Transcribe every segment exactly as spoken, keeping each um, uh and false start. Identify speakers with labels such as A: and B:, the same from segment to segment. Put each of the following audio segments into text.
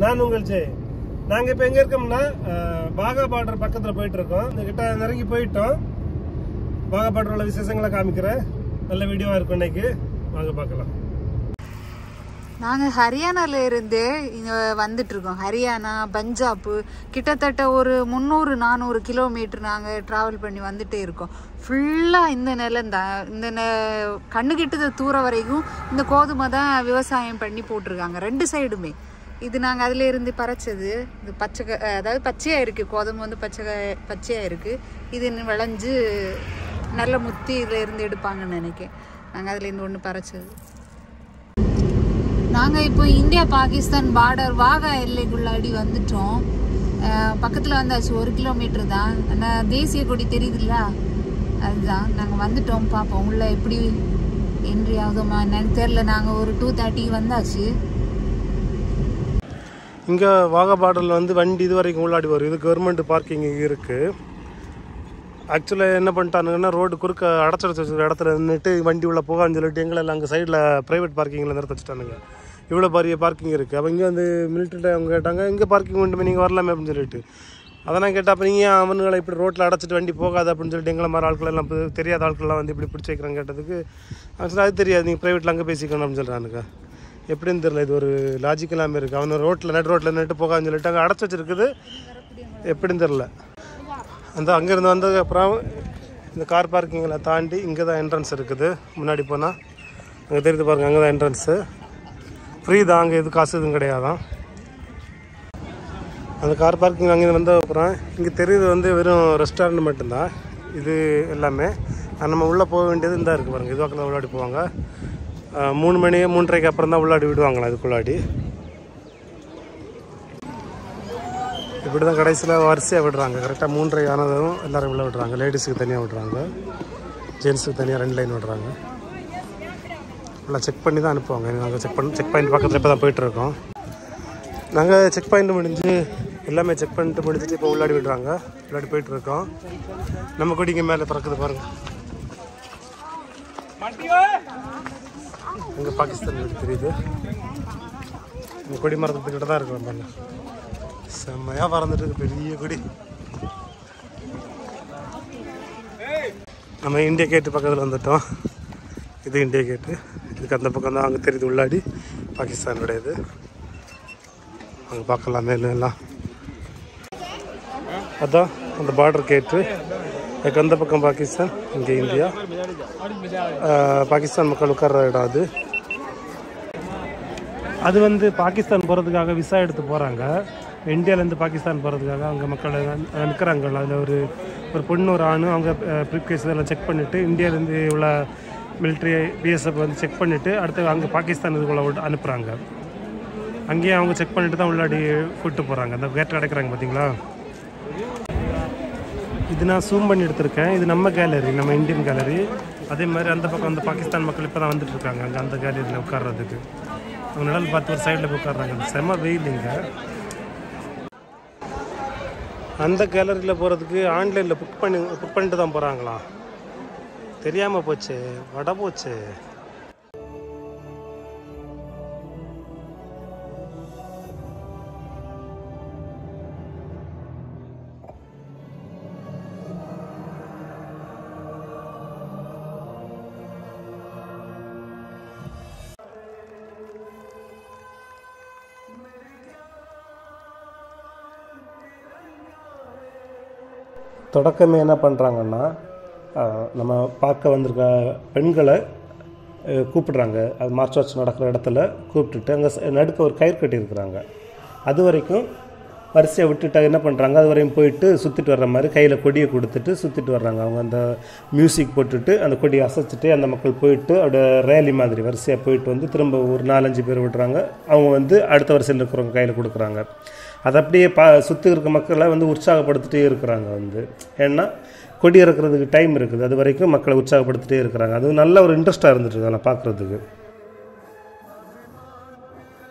A: நான் உங்கள் ஜெய். நாங்கள் இப்போ எங்கே இருக்கோம்னா பாகா பார்டர் பக்கத்தில் போயிட்டு இருக்கோம். இந்த கிட்ட நெருங்கி போயிட்டோம். பாகா பார்டர் உள்ள விசேஷங்களை காமிக்கிறேன். நல்ல வீடியோவாக இருக்கும் இன்னைக்கு. வாங்க பார்க்கலாம்.
B: நாங்கள் ஹரியானால இருந்து இங்கே வந்துட்டு இருக்கோம். ஹரியானா பஞ்சாப் கிட்டத்தட்ட ஒரு முந்நூறு நானூறு கிலோமீட்டர் நாங்கள் ட்ராவல் பண்ணி வந்துட்டே இருக்கோம். ஃபுல்லாக இந்த நிலம் தான், இந்த நெ கண்ணுக்கிட்டது தூர வரைக்கும் இந்த கோதுமை தான் விவசாயம் பண்ணி போட்டிருக்காங்க ரெண்டு சைடுமே. இது நாங்கள் அதில் இருந்து பறைச்சது. இது பச்சை அதாவது பச்சையாக இருக்குது, கோதுமை வந்து பச்சை பச்சையாக இருக்குது. இது இன்னும் விளைஞ்சு நல்ல முத்தி இதில் இருந்து எடுப்பாங்கன்னு நினைக்கிறேன். நாங்கள் அதில் இருந்து ஒன்று பறைச்சது. நாங்கள் இப்போ இந்தியா பாகிஸ்தான் பார்டர் வாகா எல்லைக்குள்ளாடி வந்துட்டோம். பக்கத்தில் வந்தாச்சு, ஒரு கிலோமீட்டர் தான். ஆனால் தேசிய கொடி தெரியுதுல்ல, அதுதான். நாங்கள் வந்துட்டோம். பார்ப்போம் உள்ளே எப்படி என்ட்ரி ஆகுதோமா என்னன்னு தெரில. நாங்கள் ஒரு டூ தேர்ட்டிக்கு வந்தாச்சு.
A: இங்கே வாகா பார்டரில் வந்து வண்டி இது வரைக்கும் உள்ளாடி வரும். இது கவர்மெண்ட் பார்க்கிங் இருக்குது. ஆக்சுவலாக என்ன பண்ணிட்டானுங்கன்னா ரோடு குறுக்க அடைச்சடைச்சி வச்சுருக்க இடத்துல நின்றுட்டு வண்டி உள்ள போகான்னு சொல்லிட்டு எங்களை அங்கே சைடில் ப்ரைவேட் பார்க்கிங்கில் நிறுத்த வச்சுட்டானுங்க. இவ்வளோ பெரிய பார்க்கிங் இருக்குது. அப்போ இங்கே வந்து மிலிட்ரியில் அவங்க கேட்டாங்க, இங்கே பார்க்கிங் உண்டுமே, நீங்கள் வரலாமே அப்படின்னு சொல்லிட்டு. அதெல்லாம் கேட்டால் அப்போ நீங்கள் அவனுங்களை இப்படி ரோட்டில் அடைச்சிட்டு வண்டி போகாது அப்படின்னு சொல்லிட்டு எங்களை மாதிரி ஆட்கள் எல்லாம் தெரியாத ஆட்கள்லாம் வந்து இப்படி பிடிச்சி வைக்கிறாங்க கேட்டதுக்கு ஆக்சுவலாக அது தெரியாது, நீங்கள் ப்ரைவேட்டில் அங்கே பேசிக்கணும் அப்படின்னு சொல்கிறானுங்க. எப்படின்னு தெரியல, இது ஒரு லாஜிக்கலாமே இருக்குது. அவனு ரோட்டில் நெட் ரோட்டில் நின்று போகாதுன்னு சொல்லிட்டு அங்கே அடைச்சி வச்சுருக்குது. எப்படின்னு தெரில. அந்த அங்கேருந்து வந்ததுக்கப்புறம் இந்த கார் பார்க்கிங்கில் தாண்டி இங்கே தான் என்ட்ரன்ஸ் இருக்குது. முன்னாடி போனால் அங்கே தெரியுது பாருங்கள், அங்கே தான் என்ட்ரன்ஸு. ஃப்ரீ தான், அங்கே எது காசு எதுவும் கிடையாதான். அந்த கார் பார்க்கிங் அங்கே வந்ததுக்கப்புறம் இங்கே தெரியுது வந்து வெறும் ரெஸ்டாரண்ட் மட்டும்தான் இது எல்லாமே. நம்ம உள்ளே போக வேண்டியது இந்த இருக்குது பாருங்கள். இதுவாக்கில் தான் உள்ளாடி போவாங்க. மூணு மணி மூன்றரைக்கு அப்புறம் தான் உள்ளாடி விடுவாங்களா இதுக்குள்ளாடி. இப்படி தான் கடைசியில் வரிசையாக விடுறாங்க. கரெக்டாக மூன்றரை ஆனதும் எல்லோரும் உள்ள விடுறாங்க. லேடிஸுக்கு தனியாக விடுறாங்க, ஜென்ஸுக்கு தனியாக ரெண்டு லைன் விடுறாங்க. நல்லா செக் பண்ணி தான் அனுப்புவாங்க. நாங்கள் செக் பண்ணி செக் பாயிண்ட் பக்கத்தில் இப்போ தான் போயிட்டுருக்கோம். நாங்கள் செக் பாயிண்ட் முடிஞ்சு எல்லாமே செக் பண்ணிட்டு முடிச்சுட்டு இப்போ உள்ளாடி விடுறாங்க. உள்ளாடி போயிட்டுருக்கோம். நம்ம கொடி இங்கே மேலே திறக்குது பாருங்கள். இங்கே பாகிஸ்தான் கொடி தெரியுது. இந்த கொடி மரத்துக்கிட்ட தான் இருக்கிறோம் பாருங்க. செம்மையாக பறந்துட்டு இருக்கு பெரிய கொடி. நம்ம இந்தியா கேட்டு பக்கத்தில் வந்துட்டோம். இது இந்தியா கேட்டு. இதுக்கு அந்த பக்கம் தான் அங்கே தெரியுது உள்ளாடி பாகிஸ்தானுடையது. அங்கே பார்க்கலாம் மேலும் எல்லாம். அதான் அந்த பார்டர் கேட்டு. அதுக்கு அந்த பக்கம் பாகிஸ்தான், இங்கே இந்தியா. பாகிஸ்தான் மக்கள் உட்கார்ற இடம் அது. அது வந்து பாகிஸ்தான் போகிறதுக்காக விசா எடுத்து போகிறாங்க. இந்தியாவிலேருந்து பாகிஸ்தான் போகிறதுக்காக அவங்க மக்கள் நிற்கிறாங்க. அதில் ஒரு ஒரு பொண்ணு ஒரு ஆண் அவங்க ப்ரீப்கேஸ் இதெல்லாம் செக் பண்ணிவிட்டு இந்தியாவிலேருந்து உள்ள மிலிட்ரி பிஎஸ்எஃப் வந்து செக் பண்ணிவிட்டு அடுத்து அங்கே பாகிஸ்தான் இதுக்குள்ளே அனுப்புகிறாங்க. அங்கேயே அவங்க செக் பண்ணிவிட்டு தான் உள்ளாடி கூப்பிட்டு போகிறாங்க. அந்த கேட் அடைக்கிறாங்க பார்த்தீங்களா. இது நான் ஜூம் பண்ணி எடுத்திருக்கேன். இது நம்ம கேலரி, நம்ம இந்தியன் கேலரி. அதே மாதிரி அந்த பக்கம் அந்த பாகிஸ்தான் மக்கள் இப்போ தான் வந்துட்டு இருக்காங்க அங்கே அந்த கேலரியில் உட்கார்றதுக்கு. அவங்க நிழல் பார்த்து ஒரு சைடில் போய் உட்காடுறாங்க. செம்ம வெயில் இங்கே. அந்த கேலரியில் போகிறதுக்கு ஆன்லைனில் புக் பண்ணி புக் பண்ணிட்டு தான் போகிறாங்களா. தெரியாமல் போச்சு, வடை போச்சு. தொடக்கமே என்ன பண்ணுறாங்கன்னா, நம்ம பார்க்க வந்திருக்க பெண்களை கூப்பிடுறாங்க. அது மார்ச் வாட்ச் நடக்கிற இடத்துல கூப்பிட்டுட்டு அங்கே நடுக்க ஒரு கயிறு கட்டியிருக்கிறாங்க. அது வரைக்கும் வரிசையை விட்டுட்டு என்ன பண்ணுறாங்க, அது வரையும் போயிட்டு சுற்றிட்டு வர்ற மாதிரி கையில் கொடியை கொடுத்துட்டு சுற்றிட்டு வர்றாங்க. அவங்க அந்த மியூசிக் போட்டுட்டு அந்த கொடியை அசைச்சிட்டு அந்த மக்கள் போயிட்டு அப்படியே ரேலி மாதிரி வரிசையாக போயிட்டு வந்து திரும்ப ஒரு நாலஞ்சு பேர் விடுறாங்க. அவங்க வந்து அடுத்த வரிசையில் இருக்கிறவங்க கையில் கொடுக்குறாங்க. அதை அப்படியே பா சுற்றி இருக்க மக்களை வந்து உற்சாகப்படுத்திட்டே இருக்கிறாங்க. வந்து ஏன்னா கொடி இறக்குறதுக்கு டைம் இருக்குது, அது வரைக்கும் மக்களை உற்சாகப்படுத்திட்டே இருக்கிறாங்க. அது நல்ல ஒரு இன்ட்ரெஸ்ட்டாக இருந்துட்டு அதெல்லாம் பார்க்குறதுக்கு.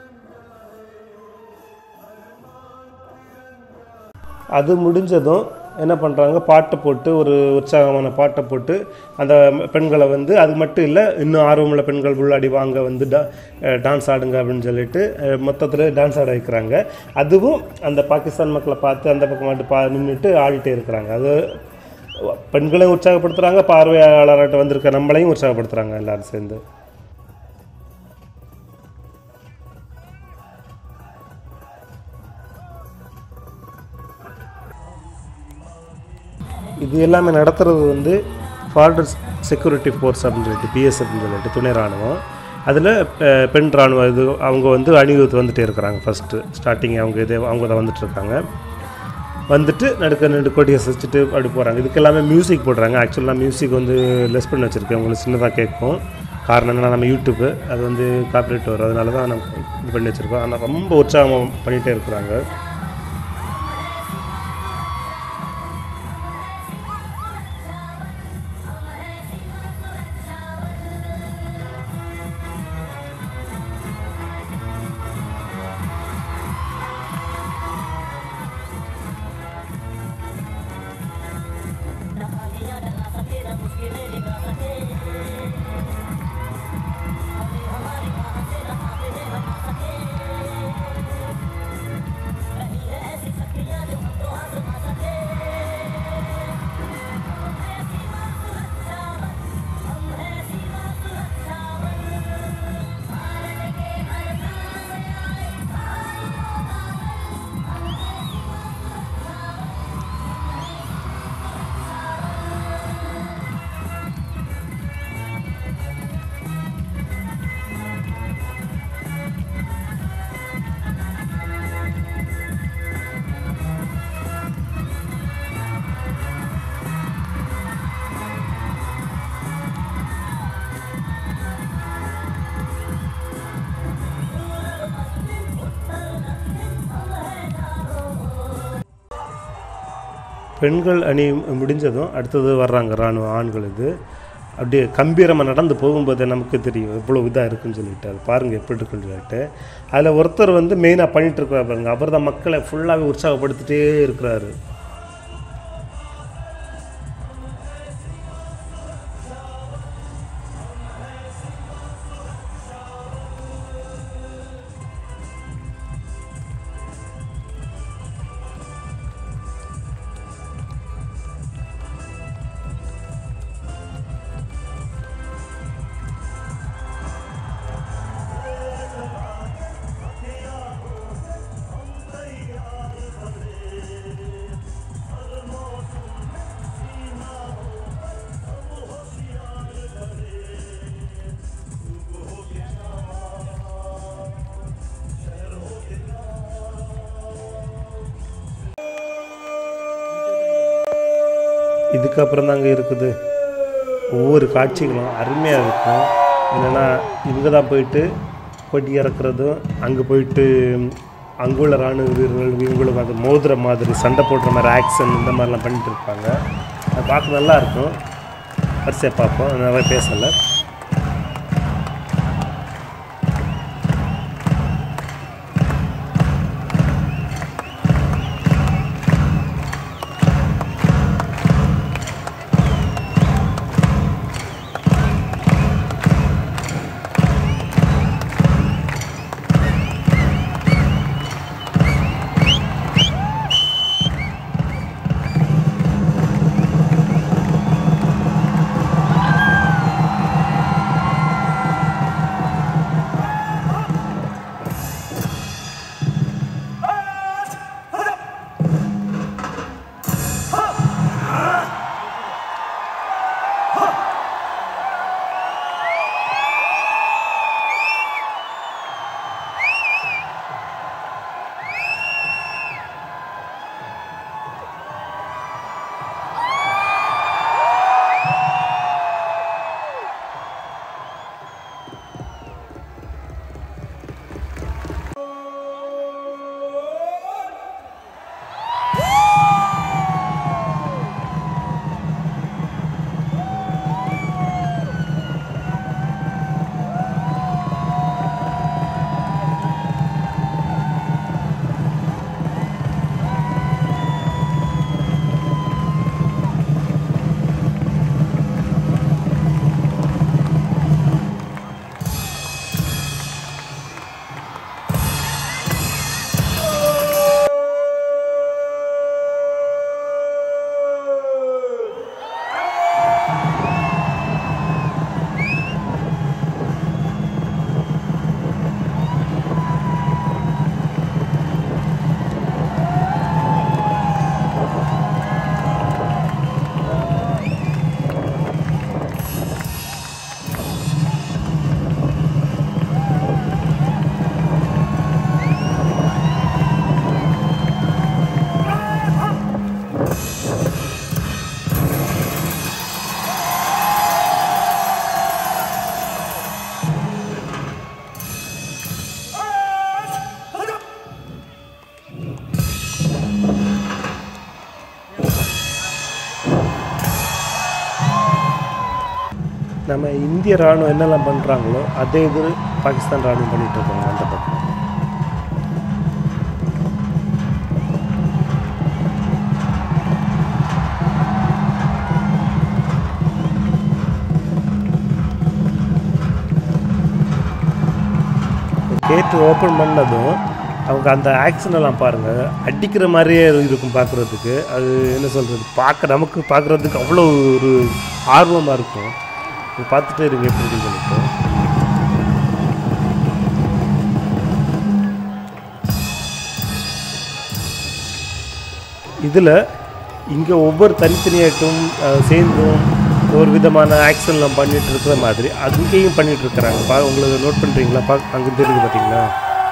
A: அது முடிஞ்சதும் என்ன பண்ணுறாங்க, பாட்டை போட்டு ஒரு உற்சாகமான பாட்டை போட்டு அந்த பெண்களை வந்து அது மட்டும் இல்லை, இன்னும் ஆர்வமுள்ள பெண்கள் உள்ளாடி வாங்க வந்து டா டான்ஸ் ஆடுங்க அப்படின்னு சொல்லிட்டு மொத்தத்தில் டான்ஸ் ஆட வைக்கிறாங்க. அதுவும் அந்த பாகிஸ்தான் மக்களை பார்த்து அந்த பக்கம் மட்டும் பா நின்றுட்டு ஆடிட்டே இருக்கிறாங்க. அது பெண்களையும் உற்சாகப்படுத்துகிறாங்க, பார்வையாளர்கிட்ட வந்திருக்க நம்மளையும் உற்சாகப்படுத்துகிறாங்க எல்லோரும் சேர்ந்து. இது எல்லாமே நடத்துகிறது வந்து பார்டர் செக்யூரிட்டி ஃபோர்ஸ் அப்படின்னு சொல்லிட்டு பிஎஸ்எஃப்னு சொல்லிட்டு துணை இராணுவம். அதில் பெண் இராணுவம் இது அவங்க வந்து அணிவகுத்து வந்துகிட்டே இருக்கிறாங்க. ஃபஸ்ட்டு ஸ்டார்டிங் அவங்க இதே அவங்க தான் வந்துட்டுருக்காங்க. வந்துட்டு நடுக்க ரெண்டு கொடியை வச்சுட்டு அப்படி போகிறாங்க. இதுக்கு எல்லாமே மியூசிக் போடுறாங்க. ஆக்சுவலாக மியூசிக் வந்து லெஸ் பண்ணி வச்சுருக்கேன், உங்களுக்கு சின்னதாக கேட்கும். காரணம் என்னென்னா நம்ம யூடியூப்பு அது வந்து காப்பிரைட் வரும், அதனால தான் நம்ம இது பண்ணி வச்சுருக்கோம். ஆனால் ரொம்ப உற்சாகம் பண்ணிகிட்டே இருக்கிறாங்க. பெண்கள் அணி முடிஞ்சதும் அடுத்தது வர்றாங்க இராணுவ ஆண்கள். இது அப்படியே கம்பீரமாக நடந்து போகும்போது நமக்கு தெரியும் எவ்வளோ இதாக இருக்குன்னு சொல்லிட்டு. அது பாருங்கள் எப்படி இருக்குன்னு சொல்லிட்டு. அதில் ஒருத்தர் வந்து மெயினாக பண்ணிகிட்டு இருக்கிறார் பாருங்க, அவர் தான் மக்களை ஃபுல்லாகவே உற்சாகப்படுத்திட்டே இருக்கிறாரு. இதுக்கப்புறம் தாங்க இருக்குது ஒவ்வொரு காட்சிகளும் அருமையாக இருக்கும். என்னென்னா இங்கே தான் போயிட்டு கொடி இறக்குறதும், அங்கே போயிட்டு அங்குள்ள இராணுவ வீரர்கள் இவங்களும் அது மோதிர மாதிரி சண்டை போடுற மாதிரி ஆக்ஷன் இந்த மாதிரிலாம் பண்ணிட்டு இருப்பாங்க. அது பார்க்க நல்லாயிருக்கும். வரிசையாக பார்ப்போம், நிறைய பேசலை. நம்ம இந்திய ராணுவம் என்னெல்லாம் பண்ணுறாங்களோ அதே இது பாகிஸ்தான் ராணுவம் பண்ணிகிட்டு இருக்காங்க அந்த பக்கம். கேட்டு ஓப்பன் பண்ணதும் அவங்க அந்த ஆக்ஷன் எல்லாம் பாருங்கள், அடிக்கிற மாதிரியே இருக்கும் பார்க்குறதுக்கு. அது என்ன சொல்கிறது, பார்க்க நமக்கு பார்க்குறதுக்கு அவ்வளோ ஒரு ஆர்வமாக இருக்கும். இது பார்த்துட்டே இருங்க எப்படி சொல்லிட்டு. இதில் இங்கே ஒவ்வொரு தனித்தனியாட்டும் சேர்ந்தும் ஒரு விதமான ஆக்ஷன்லாம் பண்ணிகிட்டு இருக்கிற மாதிரி அங்கேயும் பண்ணிகிட்டு இருக்கிறாங்க. பா உங்களுக்கு நோட் பண்ணுறீங்களா? பா அங்கே தெரியுது பார்த்தீங்களா?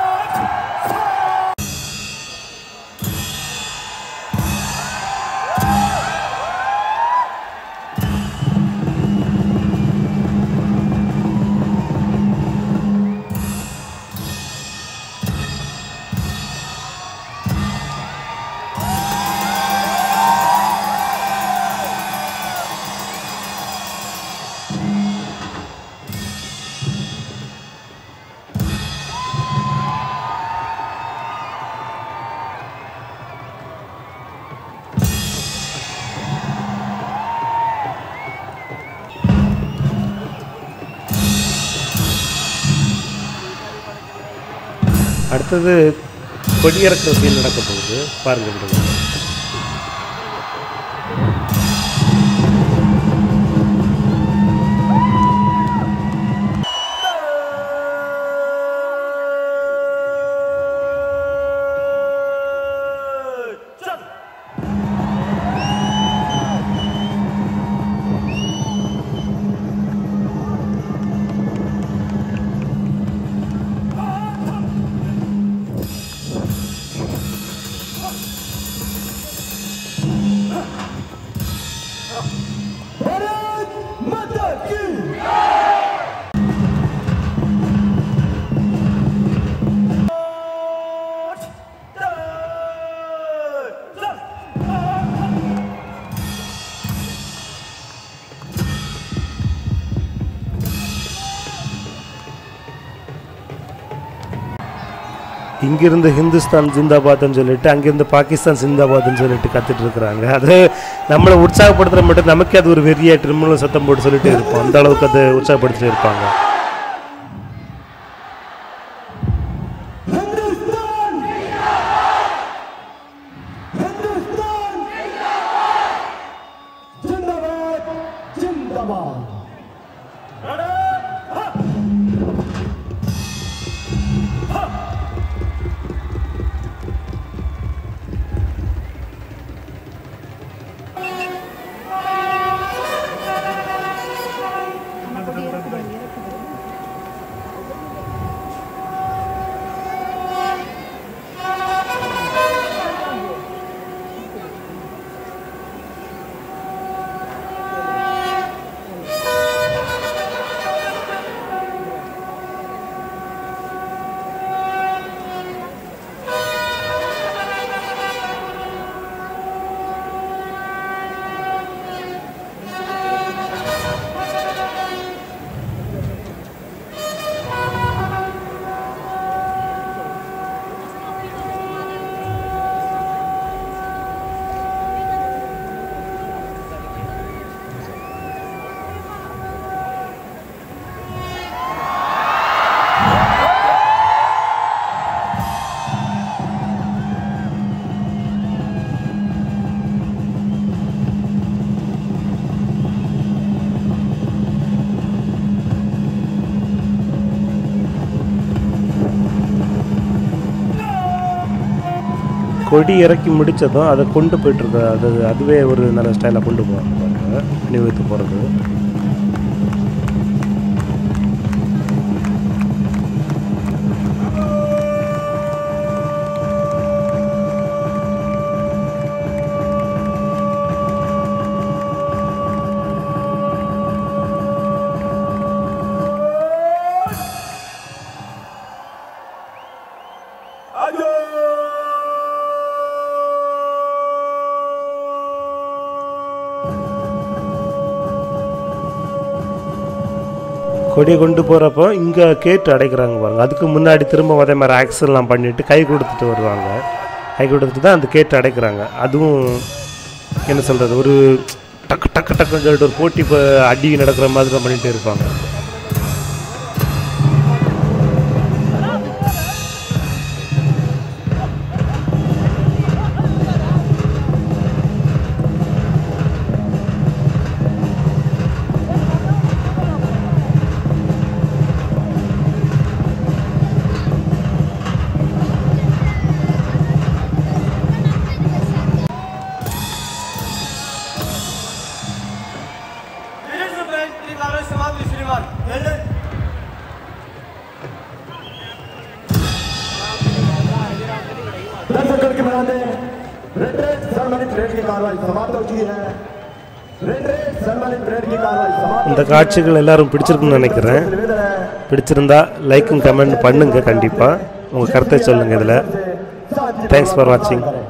A: அடுத்தது கொடியிறக்கிற சீன் நடக்க போகுது பாருங்கள். இங்கிருந்து ஹிந்துஸ்தான் ஜிந்தாபாத்னு சொல்லிட்டு அங்கேருந்து பாகிஸ்தான் ஜிந்தாபாத்னு சொல்லிட்டு கற்றுட்டு இருக்கிறாங்க. அது நம்மளை உற்சாகப்படுத்துகிற மட்டும் நமக்கே அது ஒரு வெறிய திருமணம் சத்தம் போட்டு சொல்லிட்டு இருப்போம். அந்த அளவுக்கு அதை உற்சாகப்படுத்திட்டு இருப்பாங்க. கொடி இறக்கி முடித்ததும் அதை கொண்டு போய்ட்டுருக்க அது அதுவே ஒரு நல்ல ஸ்டைலாக கொண்டு போவாங்க அணிவகுத்து போகிறது. கொடியை கொண்டு போகிறப்போ இங்கே கேட்டு அடைக்கிறாங்க பாருங்க. அதுக்கு முன்னாடி திரும்ப அதே மாதிரி ஆக்சல்லாம் பண்ணிவிட்டு கை கொடுத்துட்டு வருவாங்க. கை கொடுத்துட்டு தான் அந்த கேட்டு அடைக்கிறாங்க. அதுவும் என்ன சொல்கிறது, ஒரு டக்கு டக்கு டக்குன்னு சொல்லிட்டு ஒரு போட்டி இப்போ அடி நடக்கிற மாதிரி தான் பண்ணிகிட்டே இருப்பாங்க. இந்த காட்சிகள் எல்லாரும் பிடிச்சிருக்குன்னு நினைக்கிறேன். பிடிச்சிருந்தா லைக்கும் கமெண்ட் பண்ணுங்க. கண்டிப்பாக உங்கள் கருத்தை சொல்லுங்கள் இதில். தேங்க்ஸ் ஃபார் வாட்சிங்.